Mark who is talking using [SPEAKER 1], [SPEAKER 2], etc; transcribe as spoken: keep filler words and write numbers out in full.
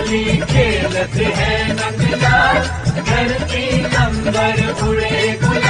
[SPEAKER 1] होली खेलते हैं नंदलाल, धरती नंबर उड़े गुलाल।